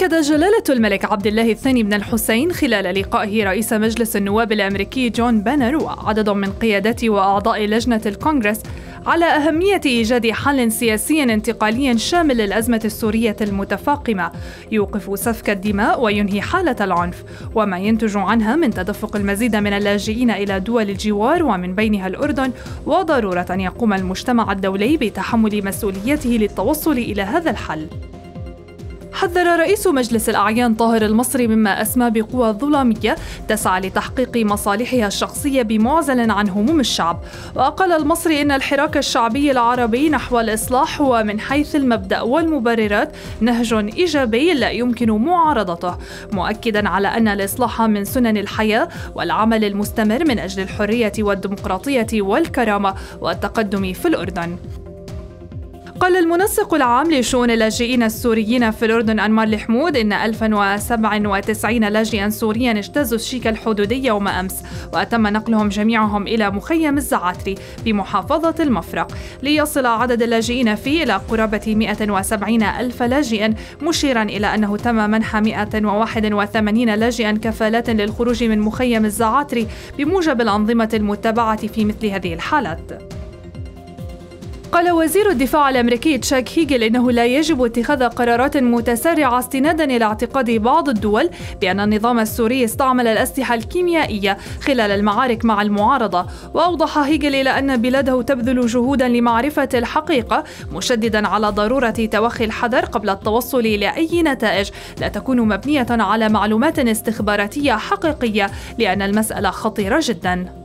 أكد جلالة الملك عبد الله الثاني بن الحسين خلال لقائه رئيس مجلس النواب الأمريكي جون بانر وعدد من قيادات وأعضاء لجنة الكونغرس على أهمية إيجاد حل سياسي انتقالي شامل للأزمة السورية المتفاقمة يوقف سفك الدماء وينهي حالة العنف وما ينتج عنها من تدفق المزيد من اللاجئين إلى دول الجوار ومن بينها الأردن، وضرورة أن يقوم المجتمع الدولي بتحمل مسؤوليته للتوصل إلى هذا الحل. حذر رئيس مجلس الأعيان طاهر المصري مما أسمى بقوى ظلامية تسعى لتحقيق مصالحها الشخصية بمعزل عن هموم الشعب، وقال المصري إن الحراك الشعبي العربي نحو الإصلاح هو من حيث المبدأ والمبررات نهج إيجابي لا يمكن معارضته، مؤكداً على أن الإصلاح من سنن الحياة والعمل المستمر من أجل الحرية والديمقراطية والكرامة والتقدم في الأردن. قال المنسق العام لشؤون اللاجئين السوريين في الأردن أنمار الحمود إن 1097 لاجئاً سورياً اجتازوا الشيك الحدودي يوم أمس، وتم نقلهم جميعهم إلى مخيم الزعاتري بمحافظة المفرق، ليصل عدد اللاجئين فيه إلى قرابة 170 ألف لاجئ، مشيراً إلى أنه تم منح 181 لاجئاً كفالات للخروج من مخيم الزعاتري بموجب الأنظمة المتبعة في مثل هذه الحالات. قال وزير الدفاع الأمريكي تشاك هيجل إنه لا يجب اتخاذ قرارات متسارعة استناداً إلى اعتقاد بعض الدول بأن النظام السوري استعمل الأسلحة الكيميائية خلال المعارك مع المعارضة، وأوضح هيجل إلى أن بلاده تبذل جهوداً لمعرفة الحقيقة، مشدداً على ضرورة توخي الحذر قبل التوصل إلى أي نتائج لا تكون مبنية على معلومات استخباراتية حقيقية، لأن المسألة خطيرة جداً.